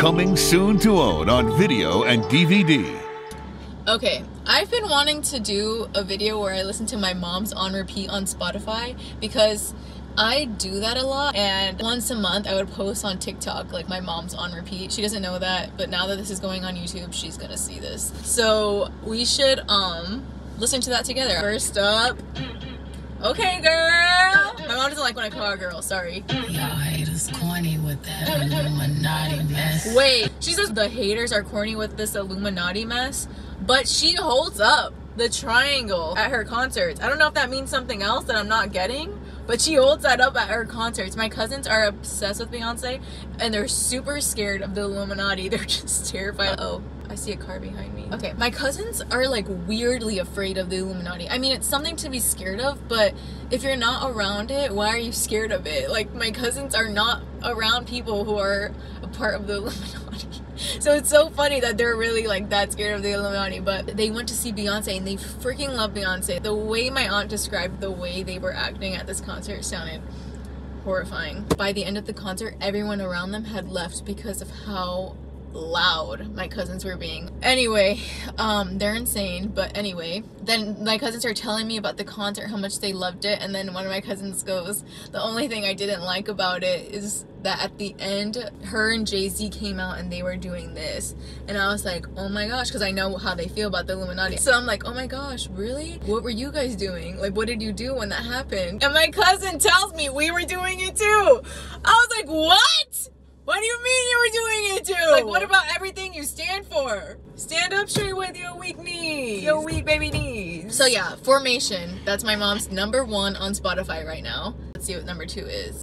Coming soon to own on video and DVD. Okay, I've been wanting to do a video where I listen to my mom's on repeat on Spotify because I do that a lot, and once a month I would post on TikTok like my mom's on repeat. She doesn't know that, but now that this is going on YouTube, she's gonna see this. So we should listen to that together. First up, okay girl. My mom doesn't like when I call her girl, sorry. Y'all haters corny with that Illuminati mess. Wait, she says the haters are corny with this Illuminati mess, but she holds up the triangle at her concerts. I don't know if that means something else that I'm not getting, but she holds that up at her concerts. My cousins are obsessed with Beyonce, and they're super scared of the Illuminati. They're just terrified. Oh, I see a car behind me. Okay, my cousins are like weirdly afraid of the Illuminati. I mean, it's something to be scared of, but if you're not around it, why are you scared of it? Like, my cousins are not around people who are a part of the Illuminati. So it's so funny that they're really like that scared of the Illuminati, but they went to see Beyonce and they freaking love Beyonce. The way my aunt described the way they were acting at this concert sounded horrifying. By the end of the concert, everyone around them had left because of how loud my cousins were being. Anyway, they're insane, but anyway, then my cousins are telling me about the concert, how much they loved it, and then one of my cousins goes, the only thing I didn't like about it is that at the end, her and Jay-Z came out and they were doing this, and I was like, oh my gosh, because I know how they feel about the Illuminati. So I'm like, oh my gosh, really? What were you guys doing? Like, what did you do when that happened? And my cousin tells me we were doing it too. I was like, what? What do you mean you were doing it too? Like, what about everything you stand for? Stand up straight with your weak knees. Your weak baby knees. So yeah, Formation. That's my mom's number 1 on Spotify right now. Let's see what number 2 is.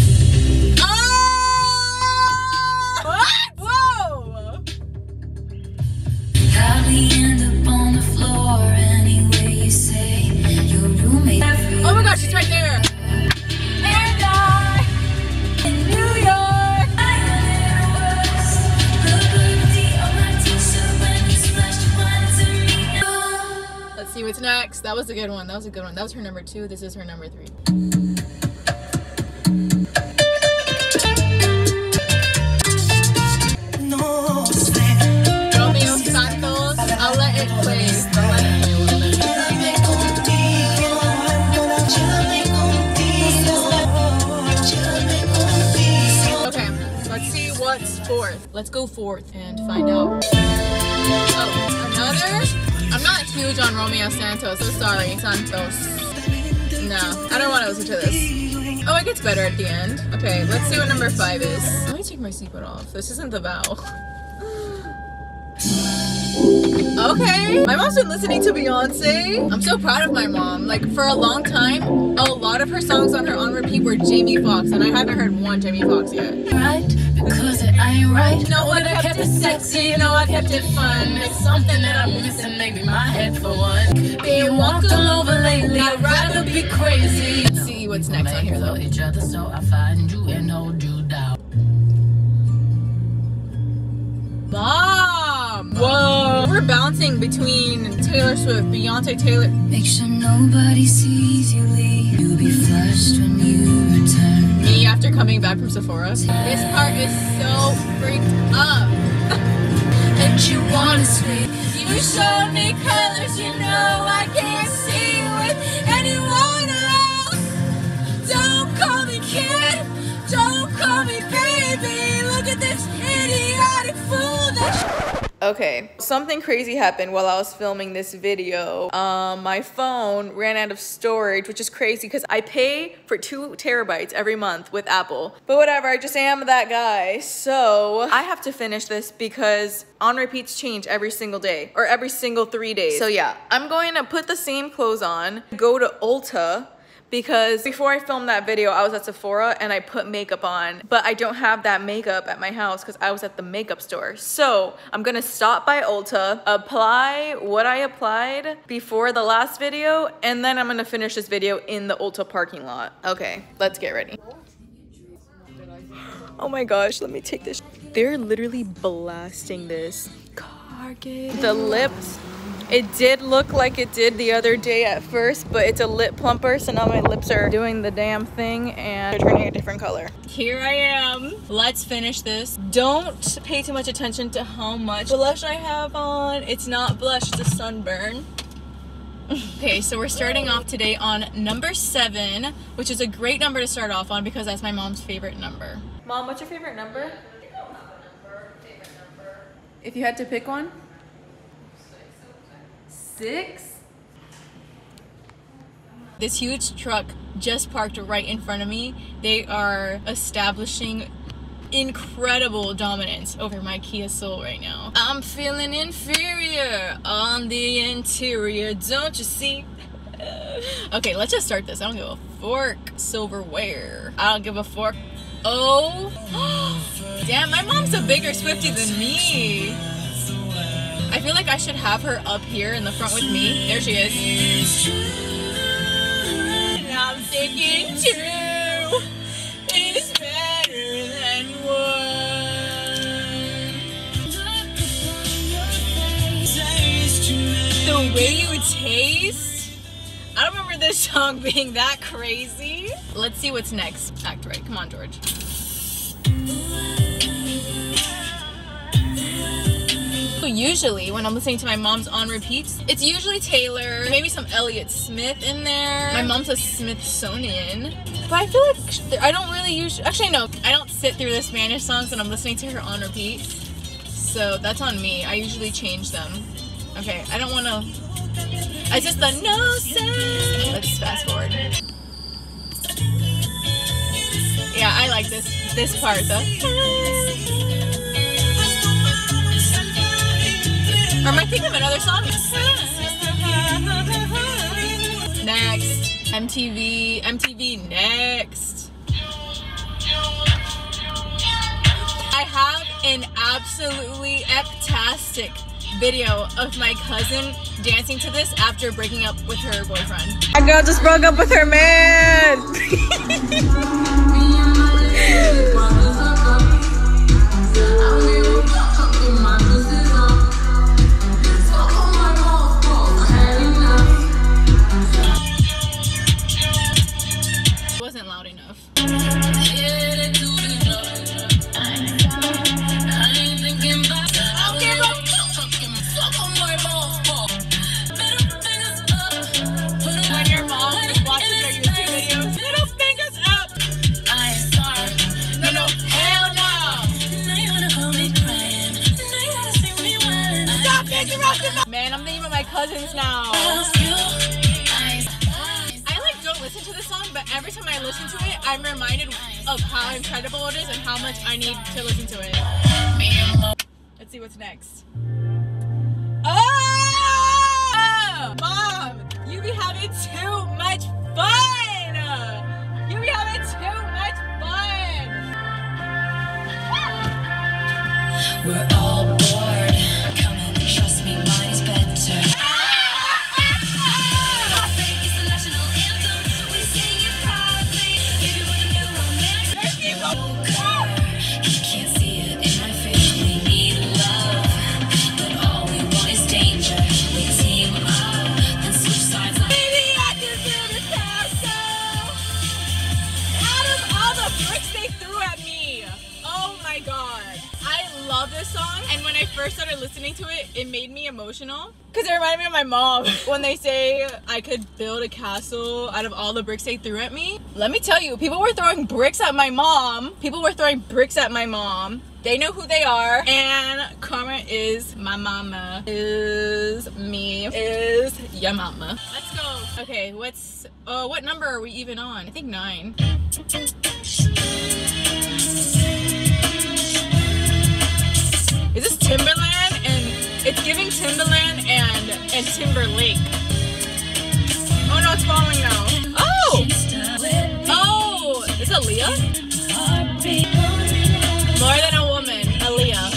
Oh! What? Whoa! Probably end up on the floor anyway you say. Your roommate. Oh my gosh, she's right there. And I in New York. Let's see what's next. That was a good one. That was a good one. That was her number 2. This is her number 3. Romeo Santos. I'll let it play. Okay, let's see what's 4th. Let's go 4th and find out. Oh, another? I'm not huge on Romeo Santos, so sorry. Santos. No, I don't want to listen to this. Oh, it gets better at the end. Okay, let's see what number 5 is. Let me take my seatbelt off. This isn't The Vow. Okay, my mom's been listening to Beyonce. I'm so proud of my mom. Like, for a long time, a lot of her songs on her on repeat were Jamie Foxx, and I haven't heard one Jamie Foxx yet. Right, because it ain't right. You know what, I kept it sexy, you know I kept it fun. It's something that I'm missing, maybe my head for one. Being walked all over lately, I'd rather be crazy. Let's see what's next on here though. Each other, so I find you and hold you down. Mom! Whoa! We're bouncing between Taylor Swift, Beyonce, Taylor. Make sure nobody sees you leave. You'll be flushed when you return. Me after coming back from Sephora. This part is so freaked up. And you wanna sleep. You show me colors you know I can't see with anyone else. Don't call me kid. Don't call me baby. Look at this idiotic fool that. Okay, something crazy happened while I was filming this video. My phone ran out of storage, which is crazy because I pay for 2 terabytes every month with Apple. But whatever, I just am that guy. So I have to finish this because on repeats change every single day or every single 3 days. So yeah, I'm going to put the same clothes on, go to Ulta, because before I filmed that video, I was at Sephora and I put makeup on, but I don't have that makeup at my house because I was at the makeup store. So I'm gonna stop by Ulta, apply what I applied before the last video, and then I'm gonna finish this video in the Ulta parking lot. Okay, let's get ready. Oh my gosh, let me take this. They're literally blasting this. Cargate. The lips It did look like it did the other day at first, but it's a lip plumper, so now my lips are doing the damn thing and they're turning a different color. Here I am. Let's finish this. Don't pay too much attention to how much blush I have on. It's not blush, it's a sunburn. Okay, so we're starting off today on number 7, which is a great number to start off on because that's my mom's favorite number. Mom, what's your favorite number? If you had to pick one? 6? This huge truck just parked right in front of me. They are establishing incredible dominance over my Kia Soul right now. I'm feeling inferior on the interior, don't you see? Okay, let's just start this. I don't give a fork. Silverware. I don't give a fork. Oh, damn, my mom's a bigger Swiftie than me. I feel like I should have her up here in the front with me. There she is. And I'm thinking 2 is better than 1. The way you taste? I don't remember this song being that crazy. Let's see what's next. Act right. Come on, George. Usually when I'm listening to my mom's on repeats, it's usually Taylor, maybe some Elliott Smith in there. My mom's a Smithsonian, but I feel like I don't really actually no, I don't sit through the Spanish songs when I'm listening to her on repeat, so that's on me. I usually change them. Okay, I don't want to, it's just the no say. Let's fast forward. Yeah, I like this part though. Or am I thinking of another song? Next. MTV next. I have an absolutely ectastic video of my cousin dancing to this after breaking up with her boyfriend. My girl just broke up with her man! Man, I'm thinking about my cousins now. I like don't listen to this song, but every time I listen to it, I'm reminded of how incredible it is and how much I need to listen to it. Let's see what's next. Oh! Mom, you be having too much fun! You be having too much fun! We're all bored. Come and trust me, mine's better. First started listening to it, it made me emotional because it reminded me of my mom when they say I could build a castle out of all the bricks they threw at me. Let me tell you, people were throwing bricks at my mom. They know who they are, and karma is my mama, is me, is your mama. Let's go. Okay, what number are we even on? I think 9. Is this Timberland? And it's giving Timberland and Timberlake. Oh no, it's falling now. Oh! Oh! Is it Aaliyah? More Than a Woman, Aaliyah.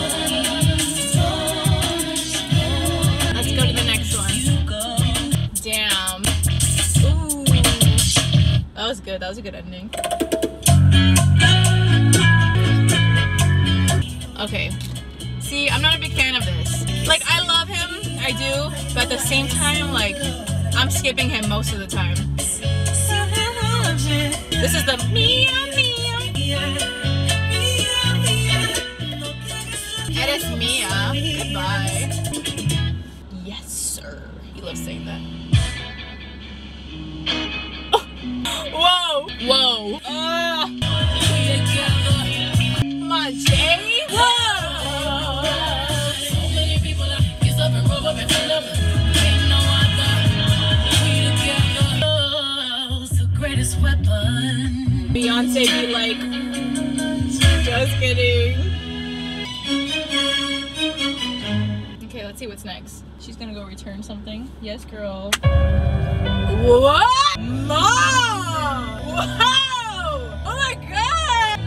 Let's go to the next one. Damn. Ooh. That was good. That was a good ending. Okay. See, I'm not a big fan of this. Like, I love him. I do, but at the same time, like, I'm skipping him most of the time. This is the Mia Mia. It is Mia. Goodbye. Yes, sir. He loves saying that. Oh. Whoa. Whoa. My Jay. Whoa. So many people get up and rub up and fill up. Ain't no other. We together. Love's the greatest weapon. Beyonce be like, just kidding. Okay, let's see what's next. She's gonna go return something. Yes, girl. What? Mom! Wow! Oh my god!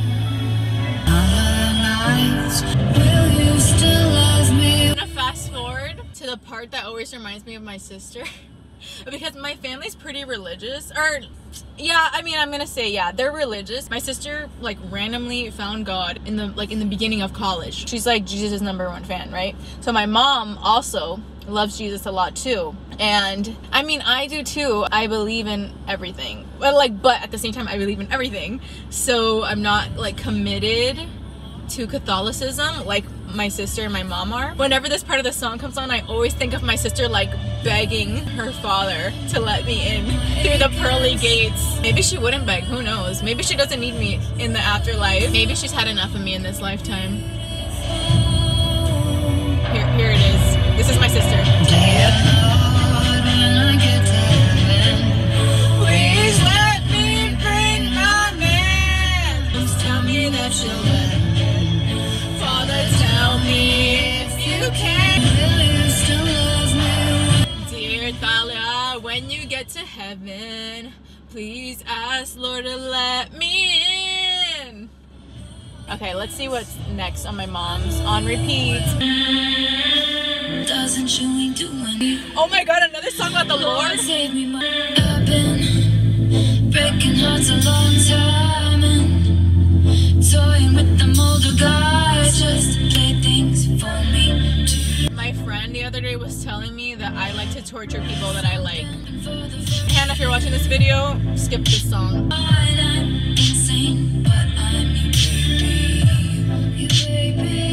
Will you still love me? I'm gonna fast forward to the part that always reminds me of my sister. Because my family's pretty religious, or yeah, I mean, I'm gonna say yeah, they're religious. My sister like randomly found God in the beginning of college. She's like Jesus' #1 fan, right? So my mom also loves Jesus a lot too, and I mean I do too. I believe in everything, but at the same time I believe in everything. So I'm not like committed to Catholicism like my sister and my mom are. Whenever this part of the song comes on, I always think of my sister like begging her father to let me in through the pearly gates. Maybe she wouldn't beg, who knows? Maybe she doesn't need me in the afterlife. Maybe she's had enough of me in this lifetime. Here it is. This is my sister. Please let me bring my man. Please tell me that you'll let me. Father, tell me if you can. Will you still love me? Dear Thalia, when you get to heaven, please ask Lord to let me in. Okay, let's see what's next on my mom's on repeat. Doesn't showing do anything. Oh my god, another song about the Lord. Save me, I've been breaking hearts a long time and toying with them older guys just to play things for me. My friend the other day was telling me that I like to torture people that I like. Hannah, if you're watching this video, skip this song. I'm insane, but I'm your baby. Your baby.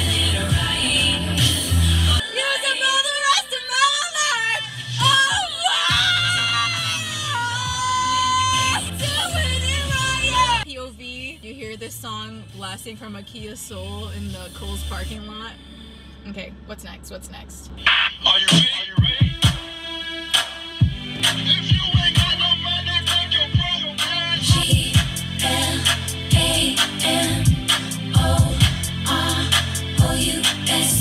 This song blasting from a Kia Soul in the Kohl's parking lot. Okay, what's next? What's next? Are you ready? Are you ready? If you ain't got no money, take your broke ass. G-L-A-M-O-R-O-U-S.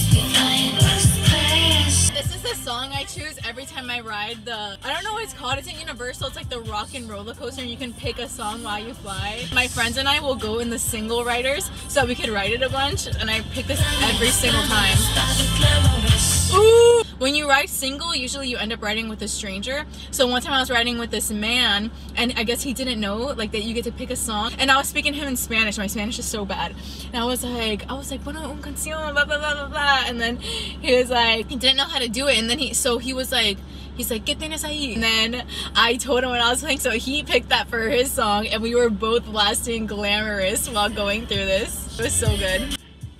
This is the song I choose every time I ride the, I don't know what it's called, it's at Universal, it's like the rock and roller coaster and you can pick a song while you fly. My friends and I will go in the single riders so we could ride it a bunch, and I pick this every single time. Ooh! When you ride single, usually you end up riding with a stranger. So one time I was riding with this man, and I guess he didn't know like that you get to pick a song, and I was speaking to him in Spanish. My Spanish is so bad, and I was like, bueno, un canción, blah blah blah blah blah, and then he was like, he didn't know how to do it, and then he's like, ¿qué tienes ahí? And then I told him what I was playing, so he picked that for his song, and we were both blasting Glamorous while going through this. It was so good.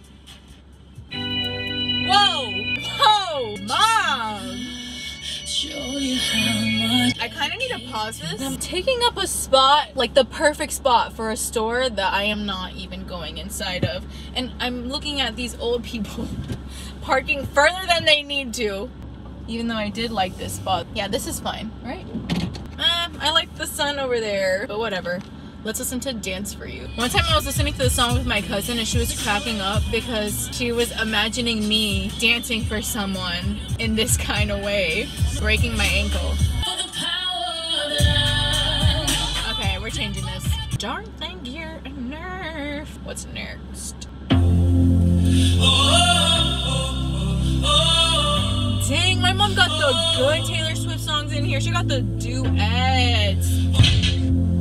Whoa! Whoa! Mom! Show you how much. I kind of need to pause this. I'm taking up a spot, like the perfect spot for a store that I am not even going inside of. And I'm looking at these old people parking further than they need to. Even though I did like this spot. Yeah, this is fine, right? I like the sun over there, but whatever. Let's listen to Dance For You. One time I was listening to the song with my cousin and she was cracking up because she was imagining me dancing for someone in this kind of way, breaking my ankle. Okay, we're changing this. Darn thing, you're a nerf. What's next? Dang, my mom got the good Taylor Swift songs in here. She got the duets.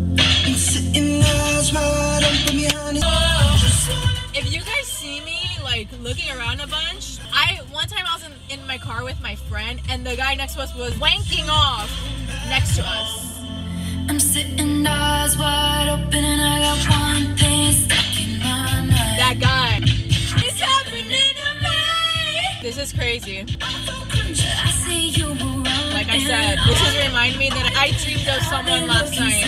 If you guys see me like like looking around a bunch. One time I was in my car with my friend, and the guy next to us was wanking off next to us. I'm sitting eyes wide open and I got one thing stuck in my mind. That guy. It's happening to me. This is crazy. I see you around. Like I said, this is reminding me that I dreamed of someone last night.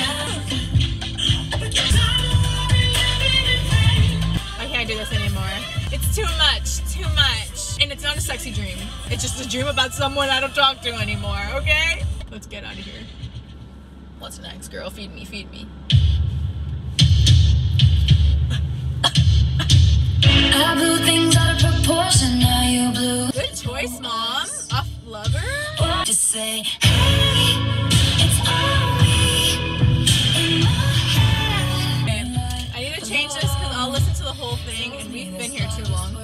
I can't do this anymore. It's too much, too much. And it's not a sexy dream. It's just a dream about someone I don't talk to anymore, okay? Let's get out of here. What's next, girl? Feed me, feed me. I blew things out of proportion, now you blew. Good choice, Mom. Off Lover? Just say, hey, it's all me in my head. I need to change this because I'll listen to the whole thing and we've been here too long.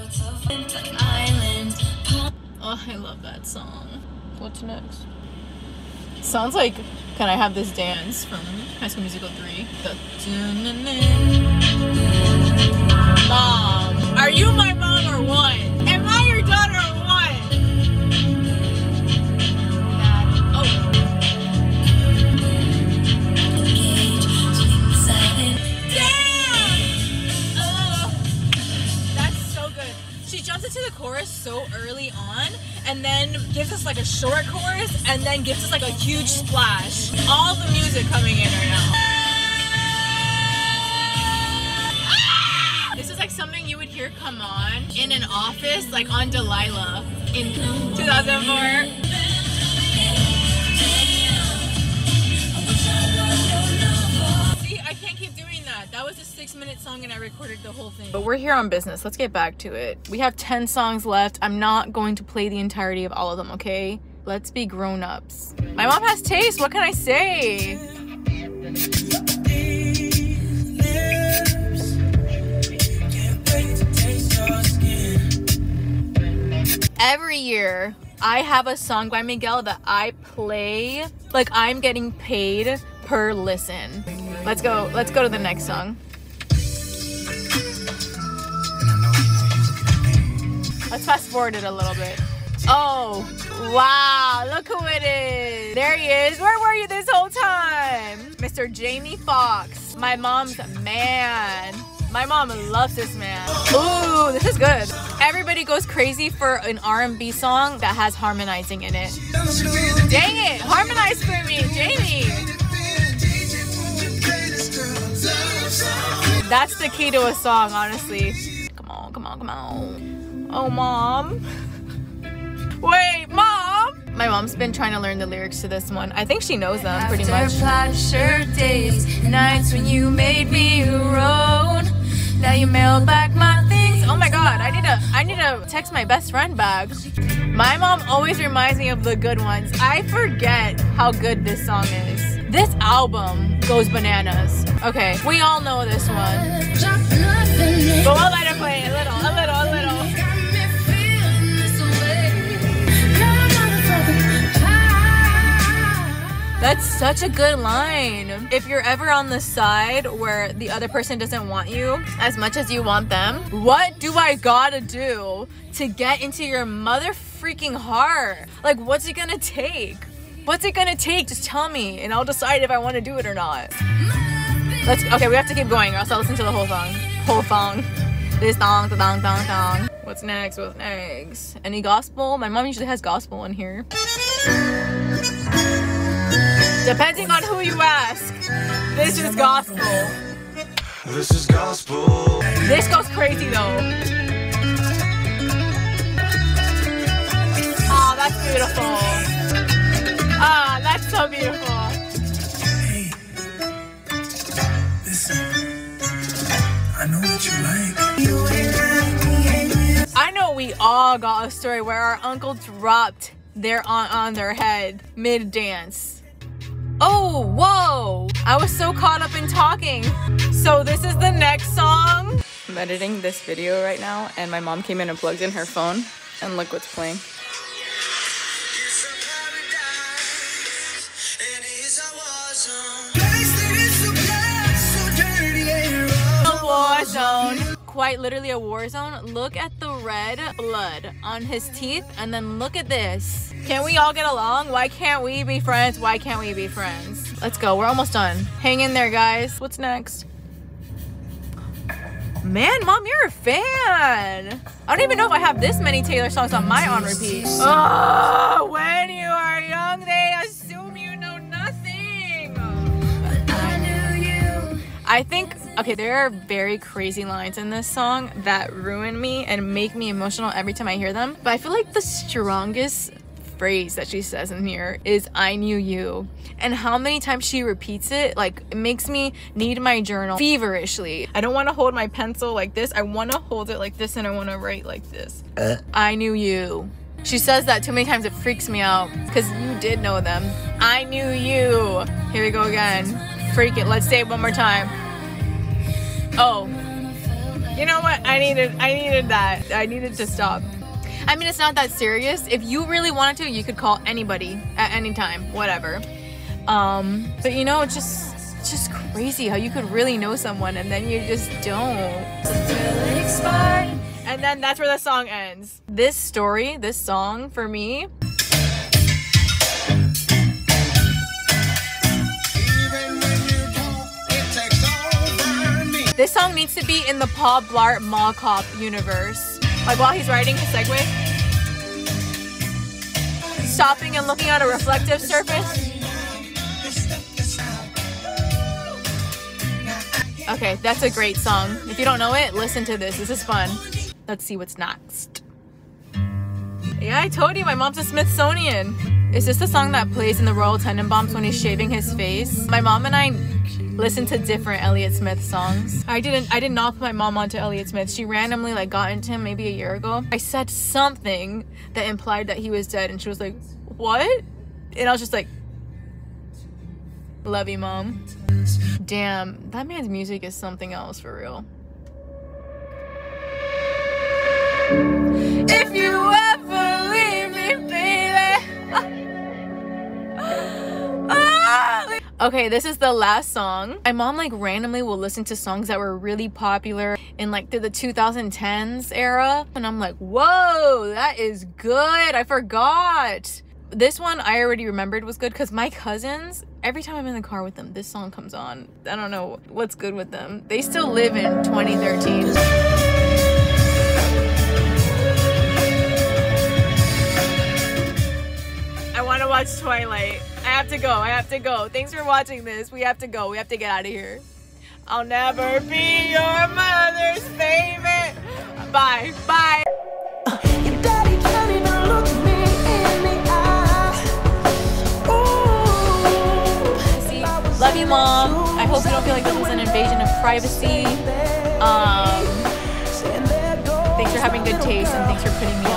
Oh, I love that song. What's next? Sounds like Can I Have This Dance from High School Musical 3. Mom, are you my mom or what? Am I your daughter or what? Oh. Damn! Oh, that's so good. She jumps into the chorus so early on and then gives us like a short chorus and then gives us like a huge splash. All the music coming in right now. This is like something you would hear come on in an office, like on Delilah in 2004. See, I can't keep doing that. That was a 6-minute song and I recorded the whole thing. But we're here on business. Let's get back to it. We have 10 songs left. I'm not going to play the entirety of all of them, okay? Let's be grown-ups. My mom has taste. What can I say? Every year, I have a song by Miguel that I play like I'm getting paid per listen. Let's go to the next song. Let's fast forward it a little bit. Oh, wow, look who it is. There he is. Where were you this whole time? Mr. Jamie Foxx, my mom's man. My mom loves this man. Ooh, this is good. Everybody goes crazy for an R&B song that has harmonizing in it. Dang it, harmonize for me, Jamie. That's the key to a song, honestly. Come on, come on, come on. Oh, Mom. Wait, Mom. My mom's been trying to learn the lyrics to this one. I think she knows them pretty much. After plaid shirt days, nights when you made me your own. Now you mailed back my things. Oh my god, I need to text my best friend back. My mom always reminds me of the good ones. I forget how good this song is. This album goes bananas. Okay, we all know this one. But we'll let it play a little. That's such a good line. If you're ever on the side where the other person doesn't want you as much as you want them, what do I gotta do to get into your mother freaking heart? Like, what's it gonna take? What's it gonna take? Just tell me and I'll decide if I want to do it or not. Okay, we have to keep going or else I'll listen to the whole song. This song, dong. What's next? Any gospel? My mom usually has gospel in here. Depending on who you ask, this is gospel. This is gospel. This goes crazy though. Oh, that's beautiful. Ah, that's so beautiful. Hey, listen. I know what you like. I know we all got a story where our uncle dropped their aunt on their head mid-dance. Oh, whoa! I was so caught up in talking. So this is the next song. I'm editing this video right now and my mom came in and plugged in her phone and look what's playing. A war zone. quite literally a war zone. Look at the red blood on his teeth, and then look at this. Can we all get along? Why can't we be friends? Why can't we be friends? Let's go. We're almost done. Hang in there, guys. What's next? Man, Mom, you're a fan. I don't even know if I have this many Taylor songs on my on repeat. Oh, when you are young, they assume you know nothing. I knew you. I think, okay, there are very crazy lines in this song that ruin me and make me emotional every time I hear them. But I feel like the strongest phrase that she says in here is "I knew you," and how many times she repeats it, like, it makes me need my journal feverishly. I don't want to hold my pencil like this. I want to hold it like this, and I want to write like this. I knew you. She says that too many times, it freaks me out because you did know them. I knew you. Here we go again. Freak it. Let's say it one more time. Oh, you know what? I needed that. I needed to stop. I mean, it's not that serious. If you really wanted to, you could call anybody at any time, whatever. But you know, it's just crazy how you could really know someone and then you just don't. And then that's where the song ends. This story, this song, for me, this song needs to be in the Paul Blart Mall Cop universe. Like while he's riding his Segway, stopping and looking at a reflective surface. Okay, that's a great song. If you don't know it, listen to this. This is fun. Let's see what's next. Yeah, I told you my mom's a Smithsonian. Is this the song that plays in the Royal Tenenbaums when he's shaving his face? My mom and I listen to different Elliott Smith songs. I did not put my mom onto Elliott Smith. She randomly like got into him maybe a year ago. I said something that implied that he was dead and she was like, what? And I was just like, love you, Mom. Damn, that man's music is something else for real. If you ever leave me, baby. Okay, this is the last song. My mom like randomly will listen to songs that were really popular in like the 2010s era. And I'm like, whoa, that is good. I forgot. This one I already remembered was good because my cousins, every time I'm in the car with them, this song comes on. I don't know what's good with them. They still live in 2013. I want to watch Twilight. I have to go. Thanks for watching this. We have to go. We have to get out of here. I'll never be your mother's favorite. Bye. Bye. Your daddy can't even look me in the eye. Ooh. See, love you, Mom. I hope you don't feel like this was an invasion of privacy. Thanks for having good taste and thanks for putting me